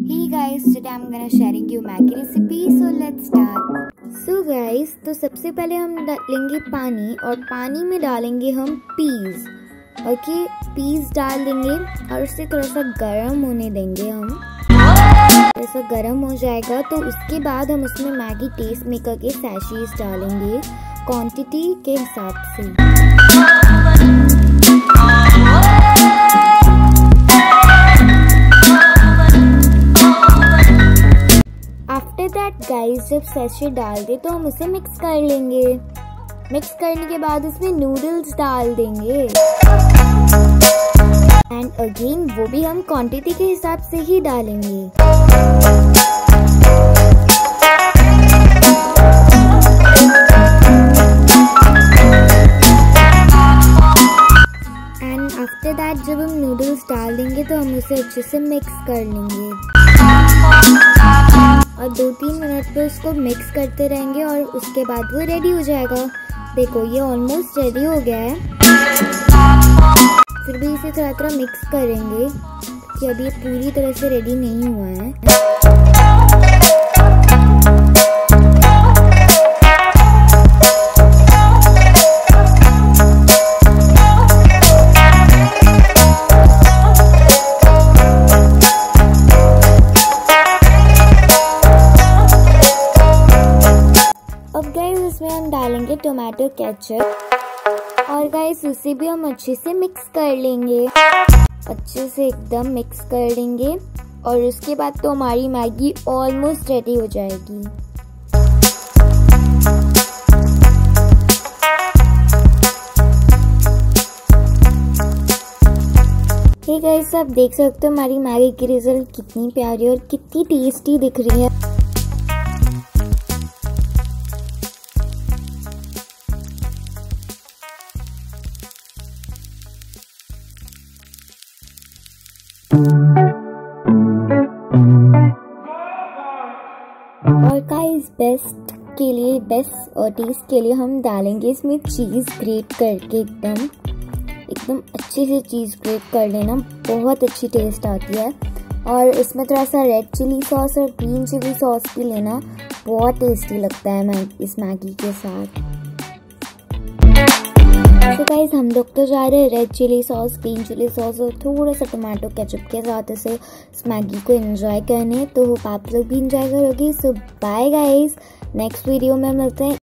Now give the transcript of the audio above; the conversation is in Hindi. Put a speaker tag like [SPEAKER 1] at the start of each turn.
[SPEAKER 1] Hey guys, today I'm gonna sharing you Maggi recipe. So let's start. So guys, तो सबसे पहले हम डालेंगे पानी और पानी में डालेंगे हम पीस। ओके, पीस डाल देंगे और उसे थोड़ा सा गर्म होने देंगे हम। ऐसा गर्म हो जाएगा तो उसके बाद हम उसमें मैगी टेस्ट मेकर के सैशेस डालेंगे क्वांटिटी के हिसाब से। गाइस जब सैशे डाल दे तो हम उसे मिक्स कर लेंगे। मिक्स करने के बाद उसमें नूडल्स डाल देंगे एंड अगेन वो भी हम क्वांटिटी के हिसाब से ही डालेंगे। एंड आफ्टर दैट जब हम नूडल्स डाल देंगे तो हम उसे अच्छे से मिक्स कर लेंगे और 2-3 मिनट पे उसको मिक्स करते रहेंगे और उसके बाद वो रेडी हो जाएगा। देखो ये ऑलमोस्ट रेडी हो गया है। फिर भी इसे थोड़ा थोड़ा मिक्स करेंगे कि अभी ये पूरी तरह से रेडी नहीं हुआ है। इसमें हम डालेंगे टोमेटो केचप और गाइस उसे भी हम अच्छे से मिक्स कर लेंगे। अच्छे से एकदम मिक्स कर लेंगे और उसके बाद तो हमारी मैगी ऑलमोस्ट रेडी हो जाएगी। हे गाइस, आप देख सकते हो हमारी मैगी की रिजल्ट कितनी प्यारी और कितनी टेस्टी दिख रही है। और गाइस बेस्ट टेस्ट के लिए हम डालेंगे इसमें चीज़ ग्रेट करके एकदम अच्छे से चीज़ ग्रेट कर लेना, बहुत अच्छी टेस्ट आती है। और इसमें थोड़ा सा रेड चिली सॉस और ग्रीन चिली सॉस भी लेना, बहुत टेस्टी लगता है इस मैगी के साथ। तो गाइस हम लोग तो जा रहे हैं red chilli sauce, green chilli sauce और थोड़ा सा टोमेटो केचप के साथ इसे इस मैगी को एंजॉय करने। तो होप आप लोग भी एंजॉय करोगे। So bye guys, next video में मिलते हैं।